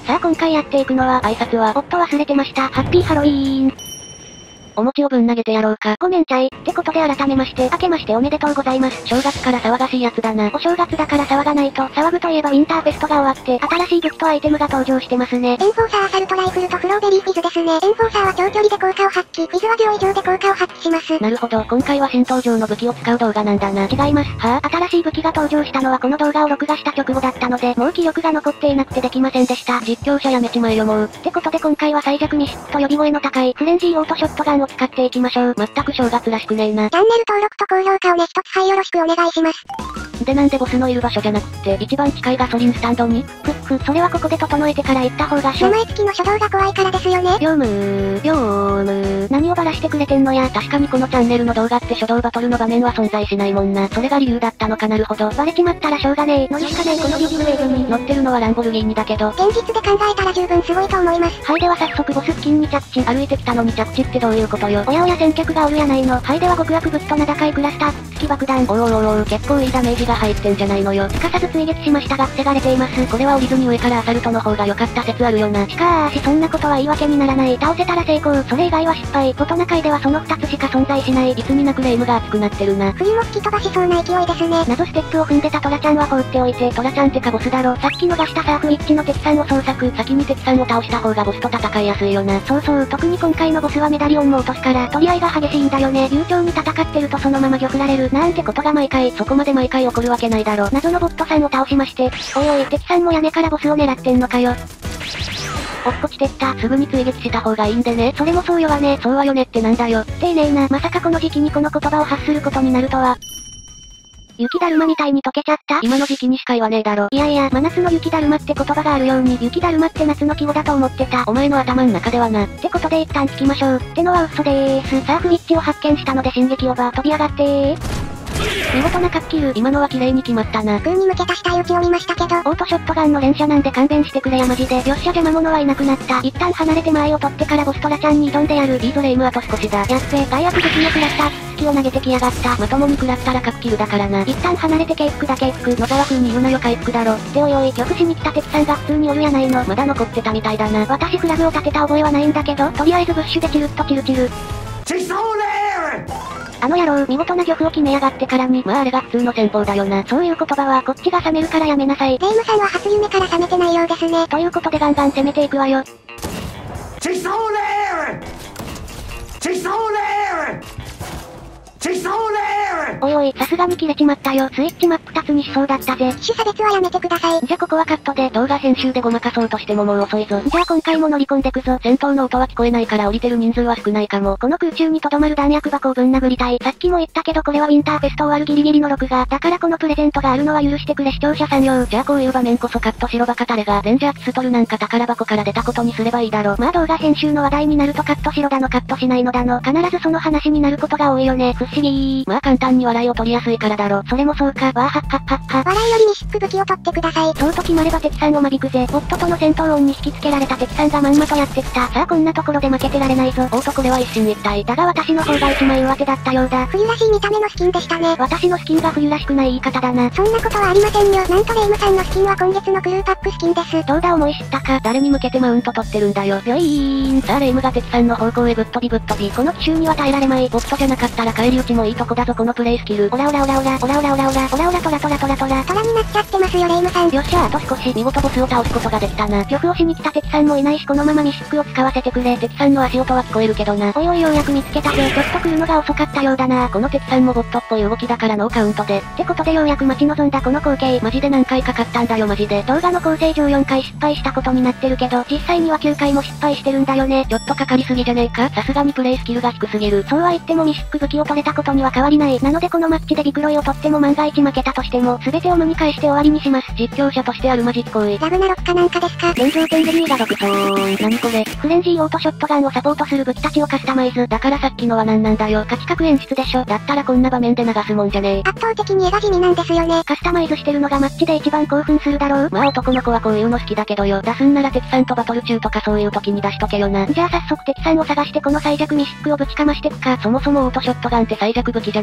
さあ今回やっていくのは、挨拶は、おっと忘れてました。ハッピーハロウィーン。お餅をぶん投げてやろうか。ごめんちゃい。ってことで改めまして、明けましておめでとうございます。正月から騒がしいやつだな。お正月だから騒がないと、騒ぐといえばウィンターフェストが終わって、新しい武器とアイテムが登場してますね。 エンフォーサーアサルトライフルとフローベリーフィズですね。エンフォーサーは長距離で効果を発揮、フィズは秒以上で効果を発揮します。 なるほど、今回は新登場の武器を使う動画なんだな。違います。はぁ、新しい武器が登場したのはこの動画を録画した直後だったので、もう気力が残っていなくてできませんでした。実況者やめちまえよもう。ってことで今回は最弱ミシックと呼び声の高い、フレンジーオートショットガンを使っていきましょう。全く正月らしくねえな。 チャンネル登録と高評価をね一つはいよろしくお願いします。 でなんでボスのいる場所じゃなくって、一番近いガソリンスタンドにそれはここで整えてから行った方が名前付きの初動が怖いからですよね。 業務何をバラしてくれてんのや。確かにこのチャンネルの動画って初動バトルの場面は存在しないもんな。それが理由だったのか。なるほど。バレちまったらしょうがねえ。乗りしかないこのビッグウェーブに乗ってるのはランボルギーニだけど。 現実で考えたら十分すごいと思います。 はいでは早速ボス付近に着地。歩いてきたのに着地ってどういうことよ。おやおや先客がおるやないの。はいでは極悪物と名高いクラスター付き爆弾。結構いいダメージが入ってんじゃないのよ。すかさず追撃しましたが防がれています。これは降りずに上からアサルトの方が良かった説あるよな。しかーしそんなことは言い訳にならない。倒せたら成功。それ以外は失敗。大人界ではその2つしか存在しない。いつになくレイムが熱くなってるな。 冬も吹き飛ばしそうな勢いですね。 謎ステップを踏んでたトラちゃんは放っておいて。トラちゃんってかボスだろ。さっき逃したサーフウィッチの敵さんを捜索。先に敵さんを倒した方がボスと戦いやすいよな。そうそう、特に今回のボスはメダリオンも落とすから取り合いが激しいんだよね。流暢に戦ってるとそのまま玉られる。なんてことが毎回。そこまで毎回起こるわけないだろ。謎のボットさんを倒しまして。おいおい、敵さんも屋根からボスを狙ってんのかよ。落っこちてった。すぐに追撃した方がいいんでね。それもそうよはね。そうはよねってなんだよ。丁寧な。まさかこの時期にこの言葉を発することになるとは。雪だるまみたいに溶けちゃった。今の時期にしか言わねえだろ。いやいや、真夏の雪だるまって言葉があるように、雪だるまって夏の季語だと思ってた。お前の頭ん中ではな。ってことで一旦聞きましょう。ってのは嘘でーす。サーフウィッチを発見したので進撃オーバー飛び上がってー。見事なカッキル。今のは綺麗に決まったな。 空に向けた死体打ちを見ましたけど。 オートショットガンの連射なんで勘弁してくれやマジで。よっしゃ邪魔者はいなくなった。一旦離れて前を取ってからボストラちゃんに挑んでやる。いいぞレイムあと少しだ。やっべ、外悪武器のクラスター突きを投げてきやがった。まともに食らったらカッキルだからな。一旦離れて敬服だ敬服。野沢風に言うなよ回復だろ。でおいおい、玉しに来た敵さんが普通におるやないの。まだ残ってたみたいだな。私フラグを立てた覚えはないんだけど、とりあえずブッシュでチルッとチルチル。あの野郎、見事な玉を決めやがってからに。まああれが普通の戦法だよな。そういう言葉はこっちが冷めるからやめなさい。 レイムさんは初夢から冷めてないようですね。 ということでガンガン攻めていくわよ。おいおい、さすがに切れちまったよ。スイッチ真っ二つにしそうだったぜ。 種差別はやめてください。 じゃここはカットで動画編集でごまかそうとしてももう遅いぞ。じゃあ今回も乗り込んでくぞ。戦闘の音は聞こえないから降りてる人数は少ないかも。この空中に留まる弾薬箱をぶん殴りたい。さっきも言ったけどこれはウィンターフェスト終わるギリギリの録画。だからこのプレゼントがあるのは許してくれ視聴者さんよ。じゃあこういう場面こそカットしろバカタレが。レンジャーピストルなんか宝箱から出たことにすればいいだろ。まあ動画編集の話題になるとカットしろだのカットしないのだの。必ずその話になることが多いよね。不思議ー。まあ簡単に笑いを取りやすいからだろ。それもそうか。わーはっはっはっは。 笑いよりミシック武器を取ってください。 そうと決まれば敵さんを間引くぜ。ボットとの戦闘音に引きつけられた敵さんがまんまとやってきた。さあこんなところで負けてられないぞ。おーとこれは一進一退。だが私の方が一枚上手だったようだ。 冬らしい見た目のスキンでしたね。 私のスキンが冬らしくない言い方だな。 そんなことはありませんよ。なんとレイムさんのスキンは今月のクルーパックスキンです。 どうだ思い知ったか。誰に向けてマウント取ってるんだよ。ビョイーン。さあレイムが敵さんの方向へぶっ飛びぶっ飛び。この奇襲には耐えられまい。ボットじゃなかったら返り討ちもいいとこだぞこのプレイスキル。オラオラオラオラオラオラオラオラオラオラトラトラトラトラ。トラになっちゃってますよレイムさん。 よっしゃあと少し。見事ボスを倒すことができたな。玉をしに来た敵さんもいないしこのままミシックを使わせてくれ。敵さんの足音は聞こえるけどな。おいおいようやく見つけたぜ。ちょっと来るのが遅かったようだな。この敵さんもボットっぽい動きだからノーカウントで。ってことでようやく待ち望んだこの光景。マジで何回かかったんだよマジで。動画の構成上4回失敗したことになってるけど、実際には9回も失敗してるんだよね。ちょっとかかりすぎじゃねえか。さすがにプレイスキルが低すぎる。そうは言ってもミシック武器を取れたことには変わりない。なのでこのマッチでビクロイを取っても万が一負けたとしても、全てを無に返して終わりにします。実況者としてあるまじっこい。 ラグナロクかなんかですか。 現状点レビューが独走。何これ。フレンジーオートショットガンをサポートする武器たちをカスタマイズ。だからさっきのは何なんだよ。価値格演出でしょ。だったらこんな場面で流すもんじゃねえ。 圧倒的に絵が地味なんですよね。 カスタマイズしてるのがマッチで一番興奮するだろう。まあ男の子はこういうの好きだけどよ。出すんなら敵さんとバトル中とかそういう時に出しとけよな。じゃあ早速敵さんを探してこの最弱ミシックをぶちかましてくか。そもそもオートショットガンって最弱武器じゃねえだろ。ミ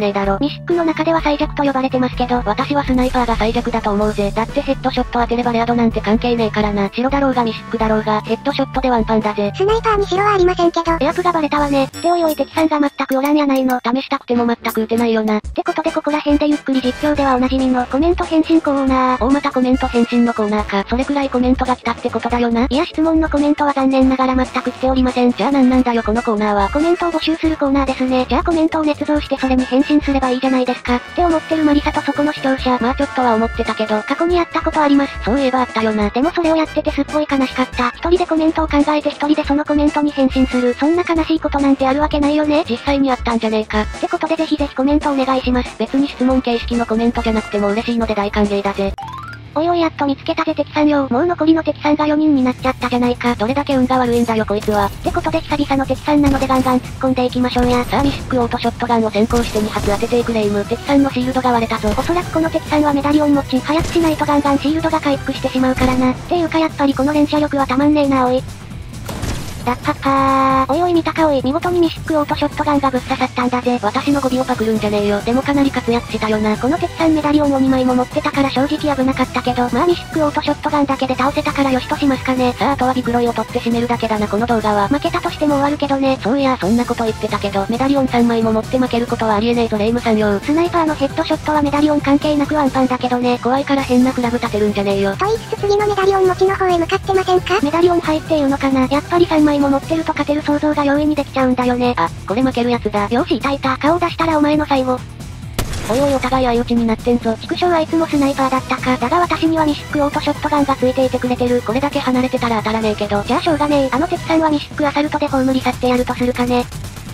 ミシックの中では最弱と呼ばれてますけど、私はスナイパーが最弱だと思うぜ。だってヘッドショット当てればレア度なんて関係ねえからな。白だろうがミシックだろうが、ヘッドショットでワンパンだぜ。 スナイパーに白はありませんけど。 エアプがバレたわね。っておいおい敵さんが全くおらんやないの。試したくても全く撃てないよな。ってことでここら辺でゆっくり実況ではおなじみのコメント返信コーナー。またコメント返信のコーナーか。それくらいコメントが来たってことだよな。いや質問のコメントは残念ながら全く来ておりません。じゃあなんなんだよこのコーナーは。コメントを募集するコーナーですね。じゃあコメントを捏造してそれに返信すればいいじゃないですか。って思ってるマリサとそこの視聴者。まあちょっとは思ってたけど、過去にやったことあります。そういえばあったよな。でもそれをやっててすっごい悲しかった。一人でコメントを考えて一人でそのコメントに返信する。そんな悲しいことなんてあるわけないよね。実際にあったんじゃねえか。ってことでぜひぜひコメントお願いします。別に質問形式のコメントじゃなくても嬉しいので大歓迎だぜ。おいおいやっと見つけたぜ敵さんよ。もう残りの敵さんが4人になっちゃったじゃないか。どれだけ運が悪いんだよこいつは。ってことで久々の敵さんなのでガンガン突っ込んでいきましょうや。さあミシックオートショットガンを先行して2発当てていくレイム。敵さんのシールドが割れたぞ。おそらくこの敵さんはメダリオン持ち。早くしないとガンガンシールドが回復してしまうからな。っていうかやっぱりこの連射力はたまんねえなおい。ラッパッパー。おいおい見たかおい。見事にミシックオートショットガンがぶっ刺さったんだぜ。私の語尾をパクるんじゃねえよ。でもかなり活躍したよな。この敵さんメダリオンを2枚も持ってたから正直危なかったけど、まあミシックオートショットガンだけで倒せたからよしとしますかね。さああとはビクロイを取って締めるだけだなこの動画は。負けたとしても終わるけどね。そういやそんなこと言ってたけど、メダリオン3枚も持って負けることはありえねえぞレイムさんよ。スナイパーのヘッドショットはメダリオン関係なくワンパンだけどね。怖いから変なフラグ立てるんじゃねえよ。 と言いつつ次のメダリオン持ちの方へ向かってませんか？ メダリオン入っていうのかな。やっぱり3枚も持ってると勝てる想像が容易にできちゃうんだよね。あ、これ負けるやつだ。よしいたいた。顔出したらお前の最後。おいおいお互い相打ちになってんぞ。畜生あいつもスナイパーだったか。だが私にはミシックオートショットガンがついていてくれてる。これだけ離れてたら当たらねえけど。じゃあしょうがねえ。あの敵さんはミシックアサルトで葬り去ってやるとするかね。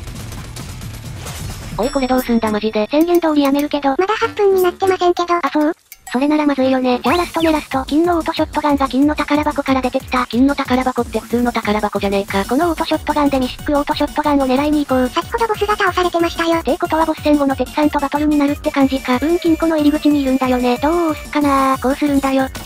おいこれどうすんだマジで。宣言通りやめるけど。 まだ8分になってませんけど。 あそう？それならまずいよね。じゃあラストねラスト。金のオートショットガンが金の宝箱から出てきた。金の宝箱って普通の宝箱じゃねえか。このオートショットガンでミシックオートショットガンを狙いに行こう。 先ほどボスが倒されてましたよ。 ってことはボス戦後の敵さんとバトルになるって感じか。金庫の入り口にいるんだよね。どうすっかなー。こうするんだよ。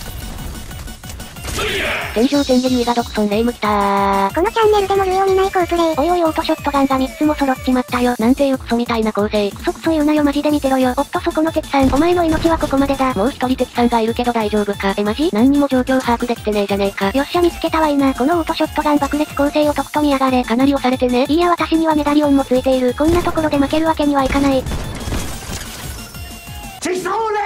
天上天下竜がドクソンレイムきたー。 このチャンネルでも類を見ない好プレイ。 おいおいオートショットガンが3つも揃っちまったよ。なんていうクソみたいな構成。クソクソ言うなよマジで見てろよ。おっとそこの敵さん。お前の命はここまでだ。もう一人敵さんがいるけど大丈夫か。マジ？何にも状況把握できてねえじゃねえか。よっしゃ見つけたわいな。このオートショットガン爆裂構成をとくと見やがれ。かなり押されてね。いや私にはメダリオンもついている。こんなところで負けるわけにはいかない。 適当